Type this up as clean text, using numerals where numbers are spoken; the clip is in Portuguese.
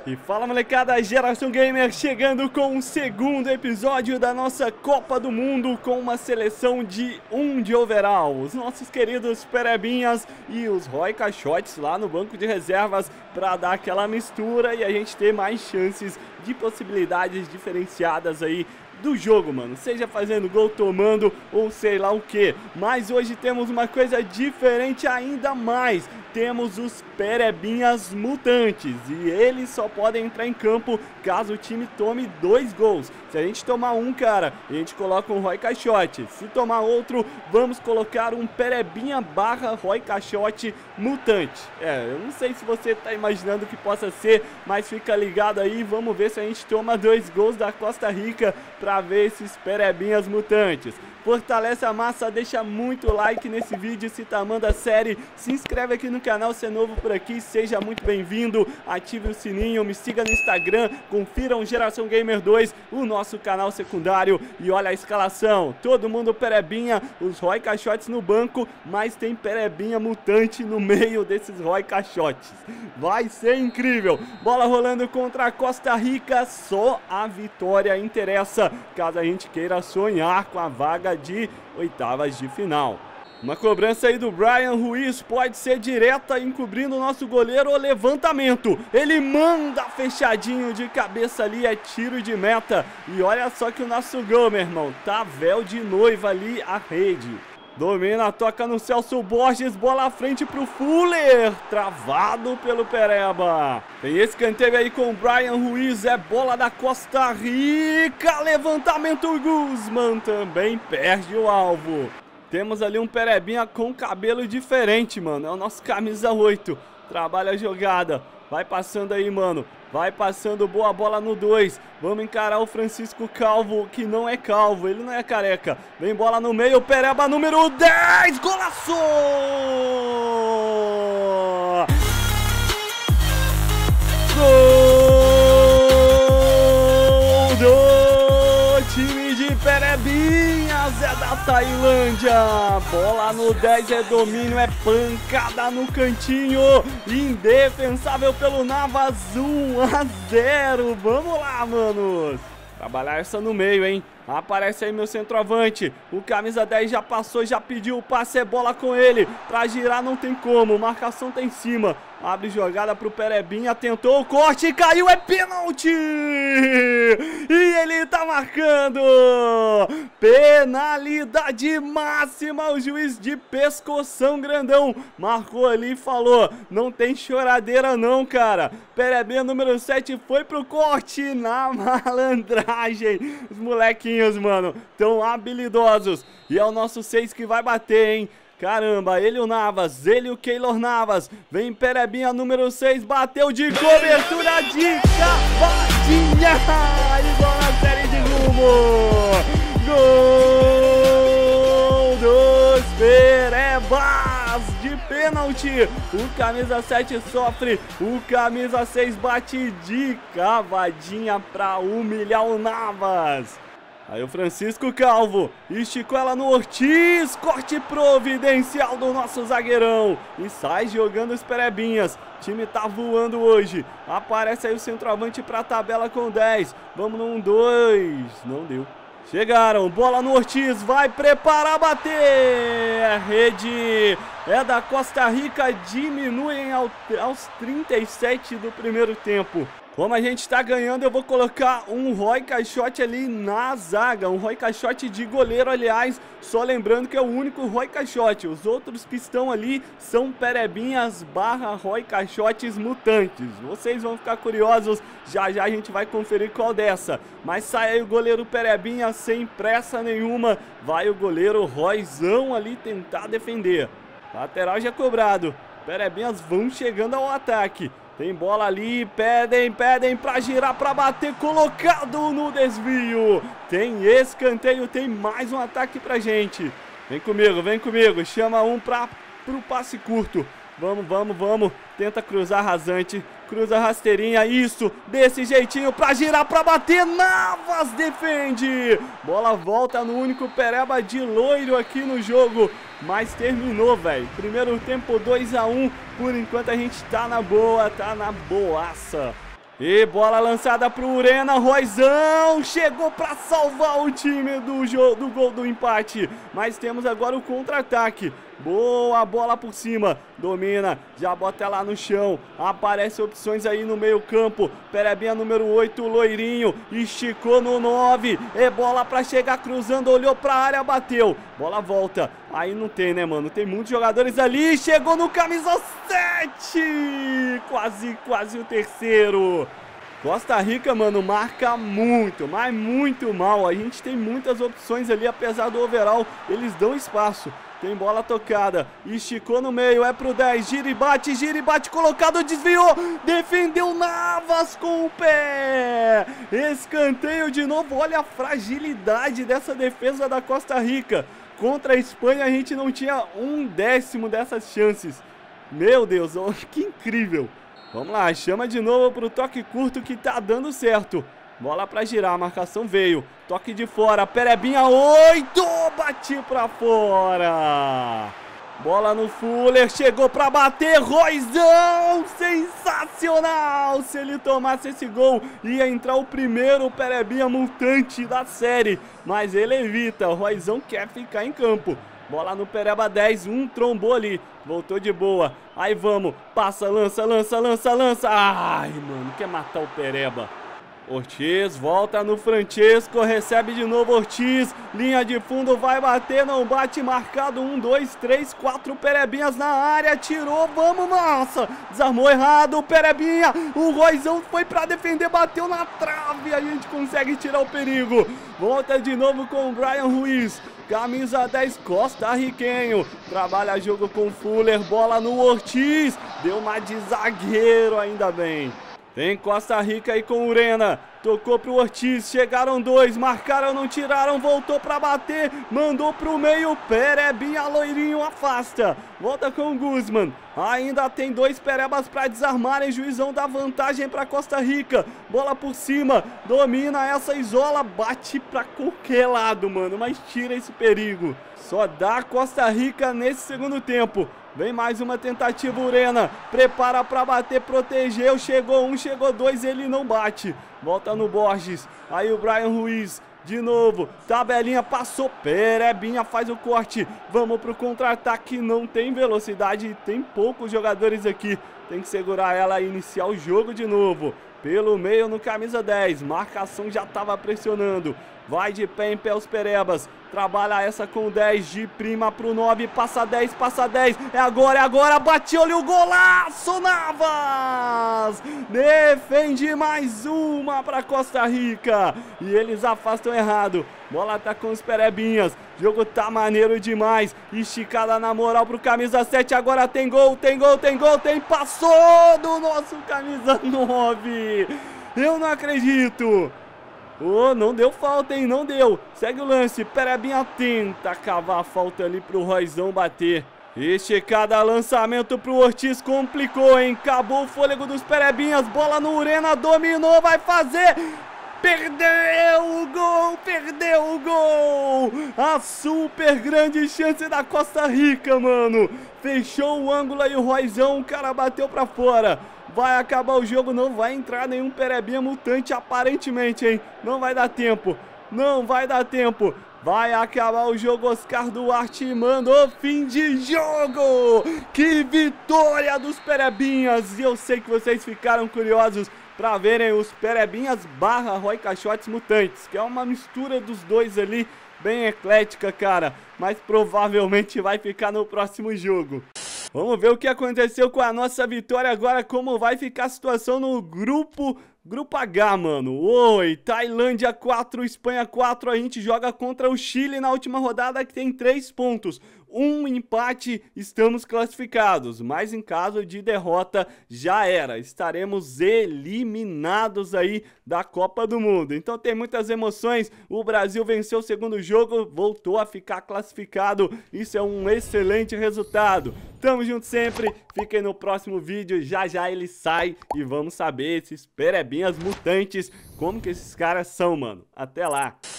E fala, molecada, Geração Gamer chegando com o segundo episódio da nossa Copa do Mundo com uma seleção de 1 de overall. Os nossos queridos Perebinhas e os Roy Caixotes lá no banco de reservas para dar aquela mistura e a gente ter mais chances de possibilidades diferenciadas aí do jogo, mano, seja fazendo gol, tomando ou sei lá o que. Mas hoje temos uma coisa diferente ainda mais. Temos os Perebinhas mutantes e eles só podem entrar em campo caso o time tome 2 gols. Se a gente tomar um, cara, a gente coloca um Roy Caixote. Se tomar outro, vamos colocar um Perebinha barra Roy Caixote mutante. Eu não sei se você tá imaginando o que possa ser, mas fica ligado aí, vamos ver se a gente toma 2 gols da Costa Rica pra ver esses Perebinhas mutantes. Fortalece a massa, deixa muito like nesse vídeo se tá amando a série, se inscreve aqui no canal se é novo por aqui, seja muito bem-vindo, ative o sininho, me siga no Instagram, confiram Geração Gamer 2, o nosso canal secundário. E olha a escalação, todo mundo Perebinha, os Roy Caixotes no banco, mas tem Perebinha mutante no meio desses Roy Caixotes. Vai ser incrível, bola rolando contra a Costa Rica, só a vitória interessa, caso a gente queira sonhar com a vaga de oitavas de final. Uma cobrança aí do Brian Ruiz, pode ser direta, encobrindo o nosso goleiro. O levantamento, ele manda fechadinho de cabeça ali, é tiro de meta. E olha só que o nosso gol, meu irmão, tá véu de noiva ali a rede. Domina, toca no Celso Borges, bola à frente pro Fuller, travado pelo Pereba. Tem escanteio aí com o Brian Ruiz, é bola da Costa Rica, levantamento, Guzman também perde o alvo. Temos ali um Perebinha com cabelo diferente, mano, é o nosso camisa 8, trabalha a jogada, vai passando aí, mano. Vai passando, boa bola no 2. Vamos encarar o Francisco Calvo, que não é calvo, ele não é careca. Vem bola no meio, Pereba número 10. Golaço! Gol do time de Perebinhas, é da Tailândia. Bola no 10, é domínio, é pancada no cantinho. Indefensável pelo Navas, 1-0. Vamos lá, manos. Trabalhar essa no meio, hein? Aparece aí meu centroavante. O camisa 10 já passou, já pediu o passe, é bola com ele. Pra girar não tem como, marcação tá em cima. Abre jogada pro Perebinha, tentou o corte, caiu, é pênalti! E ele tá marcando! Penalidade máxima, o juiz de pescoção grandão marcou ali e falou, não tem choradeira não, cara. Perebinha número 7 foi pro corte na malandragem. Os molequinhos, mano, tão habilidosos. E é o nosso 6 que vai bater, hein? Caramba, ele o Navas, ele o Keylor Navas. Vem Perebinha número 6, bateu de cobertura de cavadinha. Igual na série de rumo. Gol dos Perebas de pênalti. O camisa 7 sofre, o camisa 6 bate de cavadinha pra humilhar o Navas. Aí o Francisco Calvo esticou ela no Ortiz, corte providencial do nosso zagueirão e sai jogando os Perebinhas. O time tá voando hoje. Aparece aí o centroavante pra tabela com 10. Vamos no 1-2. Não deu. Chegaram, bola no Ortiz, vai preparar, bater. A rede é da Costa Rica, diminuem aos 37 do primeiro tempo. Como a gente tá ganhando, eu vou colocar um Roy Caixote ali na zaga. Um Roy Caixote de goleiro, aliás. Só lembrando que é o único Roy Caixote. Os outros que estão ali são Perebinhas barra Roy Caixotes mutantes. Vocês vão ficar curiosos. Já já a gente vai conferir qual dessa. Mas sai aí o goleiro Perebinha sem pressa nenhuma. Vai o goleiro Royzão ali tentar defender. Lateral já cobrado. Perebinhas vão chegando ao ataque. Tem bola ali, pedem pra girar, pra bater, colocado no desvio. Tem escanteio, tem mais um ataque pra gente. Vem comigo, chama um pro passe curto. Vamos, tenta cruzar rasante, cruza rasteirinha, isso, desse jeitinho pra girar, pra bater, Navas defende. Bola volta no único Pereba de loiro aqui no jogo. Mas terminou, velho. Primeiro tempo 2-1. Por enquanto a gente tá na boa, tá na boaça. E bola lançada pro Urena, Roizão chegou pra salvar o time do gol do empate. Mas temos agora o contra-ataque. Boa bola por cima, domina, já bota lá no chão. Aparece opções aí no meio campo. Perebinha número 8, Loirinho, esticou no 9. É bola pra chegar cruzando, olhou pra área, bateu. Bola volta, aí não tem, né, mano? Tem muitos jogadores ali, chegou no camisa 7. Quase o terceiro. Costa Rica, mano, marca muito, mas muito mal. A gente tem muitas opções ali, apesar do overall, eles dão espaço. Tem bola tocada, esticou no meio, é pro 10, gira e bate, colocado, desviou, defendeu Navas com o pé, escanteio de novo. Olha a fragilidade dessa defesa da Costa Rica. Contra a Espanha a gente não tinha 1/10 dessas chances. Meu Deus, que incrível. Vamos lá, chama de novo pro toque curto que tá dando certo. Bola pra girar, a marcação veio. Toque de fora, Perebinha 8, bate pra fora. Bola no Fuller, chegou pra bater, Roizão, sensacional. Se ele tomasse esse gol, ia entrar o primeiro Perebinha mutante da série. Mas ele evita, o Roizão quer ficar em campo. Bola no Pereba 10, trombou ali, voltou de boa. Aí vamos, passa, lança. Ai, mano, quer matar o Pereba. Ortiz, volta no Francesco, recebe de novo Ortiz, linha de fundo, vai bater, não bate, marcado, 1, 2, 3, 4 Perebinhas na área, tirou, vamos, nossa, desarmou errado, Perebinha, o Roizão foi pra defender, bateu na trave, a gente consegue tirar o perigo. Volta de novo com o Brian Ruiz, camisa 10, costarriquenho, trabalha jogo com Fuller, bola no Ortiz, deu uma de zagueiro, ainda bem. Tem Costa Rica aí com o Urena, tocou pro Ortiz, chegaram 2, marcaram, não tiraram, voltou pra bater, mandou pro meio, Perebinha, Loirinho afasta, volta com o Guzman, ainda tem 2 Perebas pra desarmarem, juizão dá vantagem pra Costa Rica, bola por cima, domina essa, isola, bate pra qualquer lado, mano, mas tira esse perigo, só dá Costa Rica nesse segundo tempo. Vem mais uma tentativa, Urena, prepara pra bater, protegeu, chegou 1, chegou 2, ele não bate. Volta no Borges, aí o Brian Ruiz, de novo, tabelinha, passou, Perebinha faz o corte. Vamos pro contra-ataque, não tem velocidade, tem poucos jogadores aqui. Tem que segurar ela e iniciar o jogo de novo. Pelo meio no camisa 10, marcação já estava pressionando. Vai de pé em pé os Perebas, trabalha essa com 10, de prima pro 9, passa 10, é agora, bate, olha o golaço, Navas! Defende mais uma pra Costa Rica, e eles afastam errado, bola tá com os Perebinhas, jogo tá maneiro demais, esticada na moral pro camisa 7, agora tem gol, passou do nosso camisa 9, eu não acredito! Oh, não deu falta, hein? Não deu. Segue o lance. Perebinha tenta cavar a falta ali pro Roizão bater. Esticada, lançamento pro Ortiz. Complicou, hein? Acabou o fôlego dos Perebinhas. Bola no Urena. Dominou. Vai fazer. Perdeu o gol. A super grande chance da Costa Rica, mano. Fechou o ângulo aí o Roizão. O cara bateu pra fora. Vai acabar o jogo, não vai entrar nenhum Perebinha mutante aparentemente, hein? Não vai dar tempo. Vai acabar o jogo, Oscar Duarte mandou fim de jogo. Que vitória dos Perebinhas. E eu sei que vocês ficaram curiosos para verem os Perebinhas / Roy Caixotes mutantes, que é uma mistura dos dois ali, bem eclética, cara. Mas provavelmente vai ficar no próximo jogo. Vamos ver o que aconteceu com a nossa vitória agora, como vai ficar a situação no grupo H, mano. Oi, Tailândia 4, Espanha 4, a gente joga contra o Chile na última rodada que tem 3 pontos. Um empate, estamos classificados, mas em caso de derrota já era, estaremos eliminados aí da Copa do Mundo. Então tem muitas emoções, o Brasil venceu o segundo jogo, voltou a ficar classificado, isso é um excelente resultado. Tamo junto sempre, fiquem no próximo vídeo, já ele sai e vamos saber esses Perebinhas mutantes, como que esses caras são, mano. Até lá!